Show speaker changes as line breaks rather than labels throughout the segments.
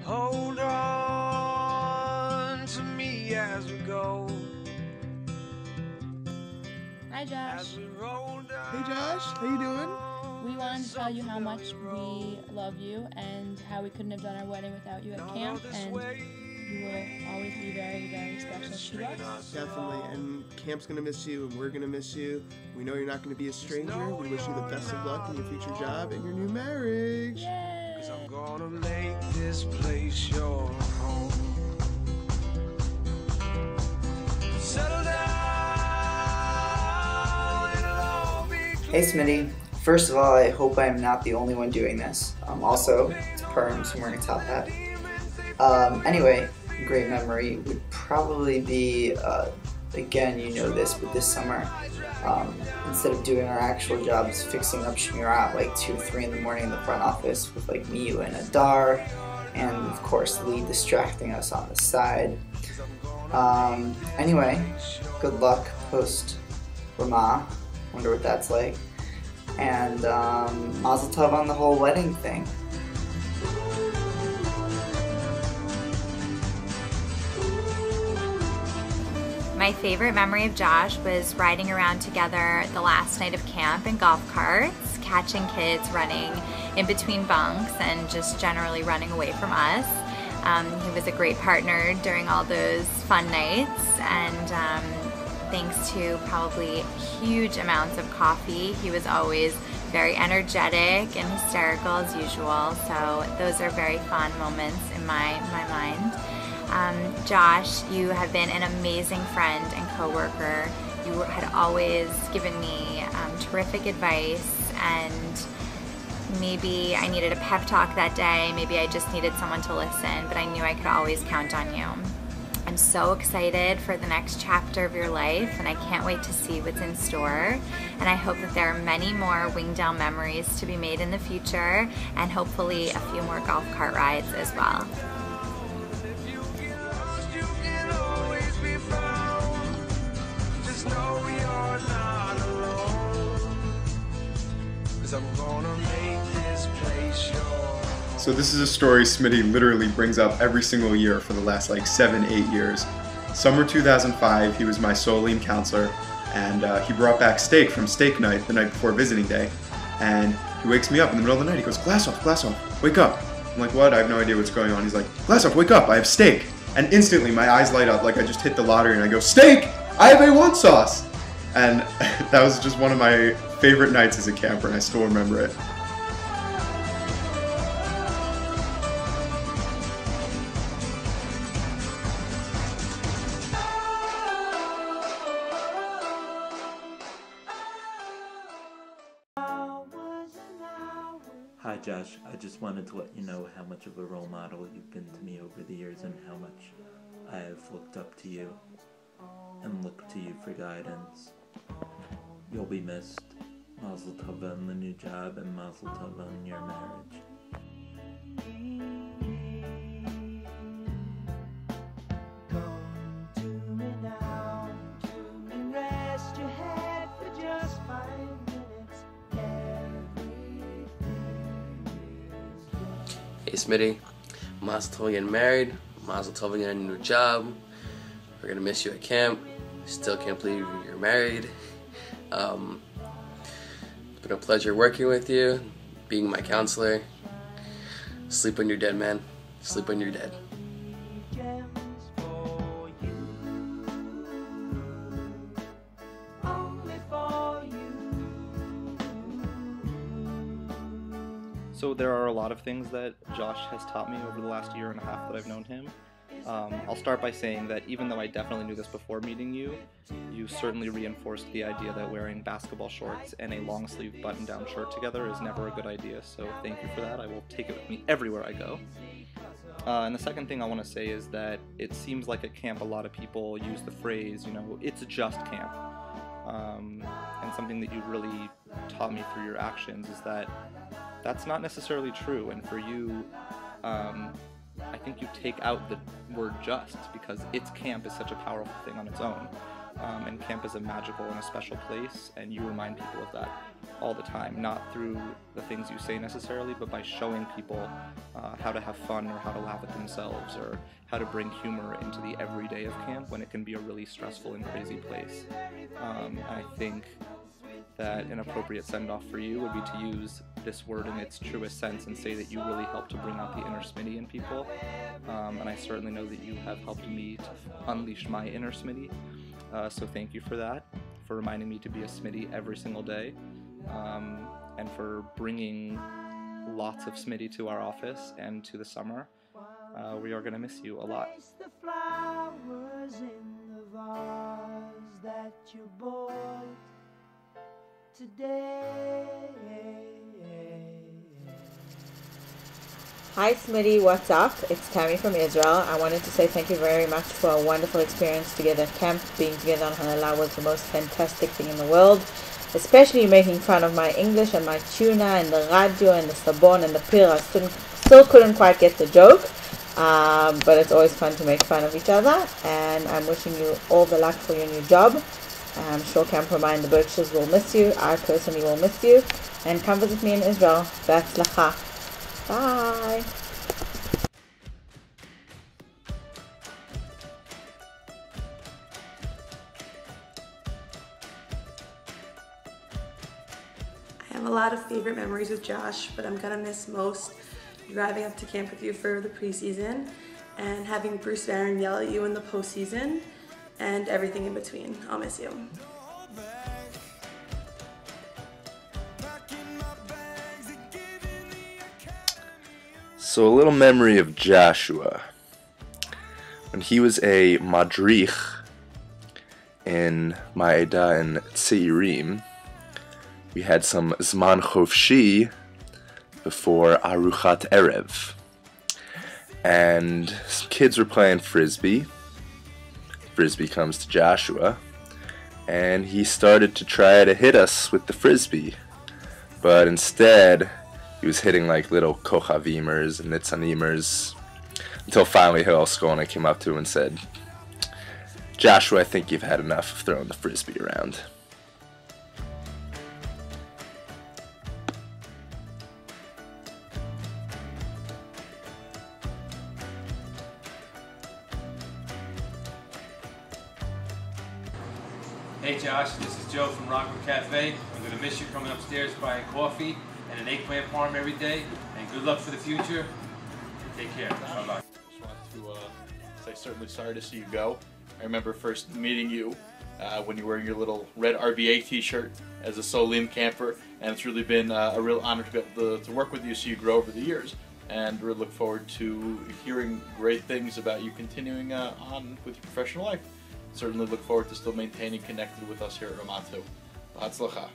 Hold on to me as we go.
Hi Josh.
Hey Josh, how you doing?
We wanted to tell you how much we love you and how we couldn't have done our wedding without you at camp, and you will always be very, very special to us.
Definitely, and camp's gonna miss you, and we're gonna miss you. We know you're not gonna be a stranger. We wish you the best of luck in your future job and your new marriage.
Yay!
'Cause I'm gonna make this place your home. Settle down, it'll all be clear.
Hey Smitty, first of all, I hope I'm not the only one doing this. Also, it's a perm, so I'm wearing a top hat. Anyway, great memory would probably be, again, you know this, but this summer, instead of doing our actual jobs, fixing up Shmira at like 2 or 3 in the morning in the front office with like me and Adar, and of course Lee distracting us on the side. Anyway, good luck post Ramah. Wonder what that's like. And Mazel Tov on the whole wedding thing.
My favorite memory of Josh was riding around together the last night of camp in golf carts, catching kids running in between bunks and just generally running away from us. He was a great partner during all those fun nights, and thanks to probably huge amounts of coffee, he was always very energetic and hysterical as usual, so those are very fond moments in my mind. Josh, you have been an amazing friend and co-worker. You had always given me terrific advice, and maybe I needed a pep talk that day, maybe I just needed someone to listen, but I knew I could always count on you. I'm so excited for the next chapter of your life, and I can't wait to see what's in store. And I hope that there are many more Wingdale memories to be made in the future, and hopefully a few more golf cart rides as well.
So this is a story Smitty literally brings up every single year for the last like 7-8 years. Summer 2005, he was my Solim counselor, and he brought back steak from steak night the night before visiting day. And he wakes me up in the middle of the night. He goes, glass off, wake up. I'm like, what? I have no idea what's going on. He's like, glass off, wake up, I have steak. And instantly my eyes light up like I just hit the lottery, and I go, steak! I have A1 sauce! And that was just one of my favorite nights as a camper, and I still remember it.
Hi Josh, I just wanted to let you know how much of a role model you've been to me over the years and how much I have looked up to you and looked to you for guidance. You'll be missed. Mazel tov on the new job and mazel tov on your marriage.
Hey Smitty, Mazel Tov getting married, Mazel Tov getting a new job. We're gonna miss you at camp. Still can't believe you're married. It's been a pleasure working with you, being my counselor. Sleep when you're dead, man. Sleep when you're dead.
So there are a lot of things that Josh has taught me over the last year and a half that I've known him. I'll start by saying that even though I definitely knew this before meeting you, you certainly reinforced the idea that wearing basketball shorts and a long sleeve button down shirt together is never a good idea, so thank you for that. I will take it with me everywhere I go. And the second thing I want to say is that it seems like at camp a lot of people use the phrase, it's just camp. And something that you really taught me through your actions is that that's not necessarily true, and for you, I think you take out the word just because it's camp is such a powerful thing on its own. And camp is a magical and a special place, and you remind people of that all the time, not through the things you say necessarily, but by showing people how to have fun or how to laugh at themselves or how to bring humor into the everyday of camp when it can be a really stressful and crazy place. I think that an appropriate send-off for you would be to use this word in its truest sense and say that you really helped to bring out the inner Smitty in people. And I certainly know that you have helped me to unleash my inner Smitty. So thank you for that, for reminding me to be a Smitty every single day, and for bringing lots of Smitty to our office and to the summer. We are going to miss you a lot.
The flowers in the vase that you bought today.
Hi Smitty, what's up? It's Tammy from Israel. I wanted to say thank you very much for a wonderful experience together at camp. Being together on Hanallah was the most fantastic thing in the world. Especially making fun of my English and my tuna and the radio and the sabon and the pira. Still couldn't quite get the joke. But it's always fun to make fun of each other. And I'm wishing you all the luck for your new job. I'm sure Camp Ramah and the Birches will miss you. I personally will miss you. And come visit me in Israel. B'atzlacha. Bye.
I have a lot of favorite memories with Josh, but I'm gonna miss most driving up to camp with you for the preseason and having Bruce Barron yell at you in the postseason and everything in between. I'll miss you.
So a little memory of Joshua. When he was a madrich in my Eda in Tzeirim, we had some Zman Chofshi before Aruchat Erev. And some kids were playing Frisbee. Frisbee comes to Joshua, and he started to try to hit us with the Frisbee. But instead, he was hitting like little Kochavimers and Nitzanimers, until finally Hillel Skolnick came up to him and said, "Joshua, I think you've had enough of throwing the Frisbee around."
Hey Josh, this is Joe from Rockwood Cafe. I'm going to miss you coming upstairs buying coffee and an eggplant parm every day. And good luck for the future. Take care. Bye-bye.
Just wanted to say certainly sorry to see you go. I remember first meeting you when you were wearing your little red RBA t-shirt as a Solim camper, and it's really been a real honor to be able to work with you, see you grow over the years. And we look forward to hearing great things about you continuing on with your professional life. Certainly look forward to still maintaining connected with us here at Ramah too. B'atzlacha.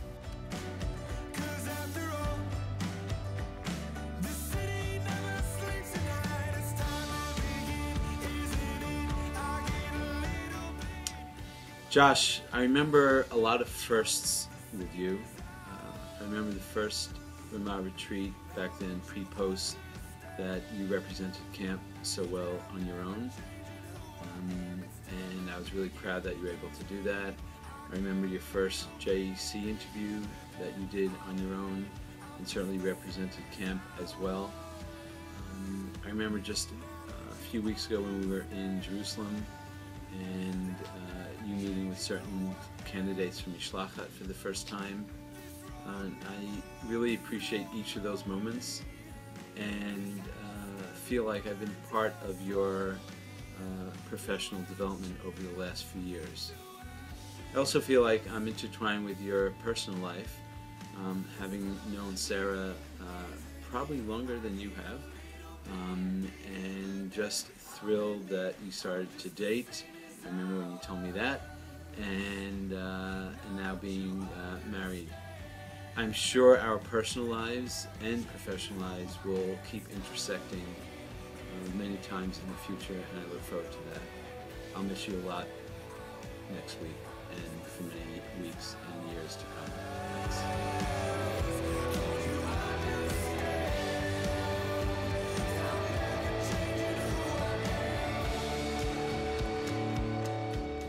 Josh, I remember a lot of firsts with you. I remember the first Ramah retreat back then, pre-post, that you represented camp so well on your own. And I was really proud that you were able to do that. I remember your first JEC interview that you did on your own, and certainly represented camp as well. I remember just a few weeks ago when we were in Jerusalem, and you meeting with certain candidates from Mishlachat for the first time. I really appreciate each of those moments, and feel like I've been part of your professional development over the last few years. I also feel like I'm intertwined with your personal life, having known Sarah probably longer than you have, and just thrilled that you started to date. I remember when you told me that, and now being married. I'm sure our personal lives and professional lives will keep intersecting many times in the future, and I look forward to that. I'll miss you a lot next week and for many weeks and years to come.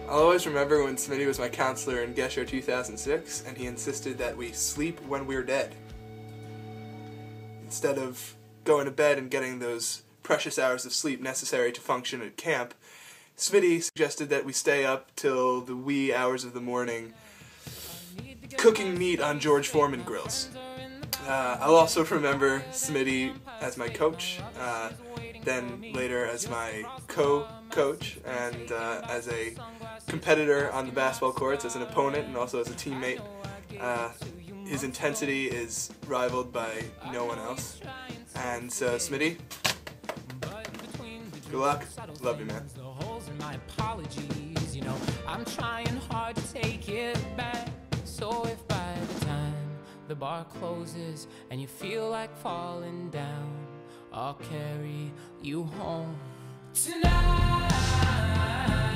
I'll always remember when Smitty was my counselor in Gesher 2006, and he insisted that we sleep when we're dead. Instead of going to bed and getting those precious hours of sleep necessary to function at camp, Smitty suggested that we stay up till the wee hours of the morning cooking meat on George Foreman grills. I'll also remember Smitty as my coach, then later as my co-coach, and as a competitor on the basketball courts, as an opponent, and also as a teammate. His intensity is rivaled by no one else. And so, Smitty, good luck. Love you, man.
My apologies, you know, I'm trying hard to take it back. So if by the time the bar closes and you feel like falling down, I'll carry you home tonight.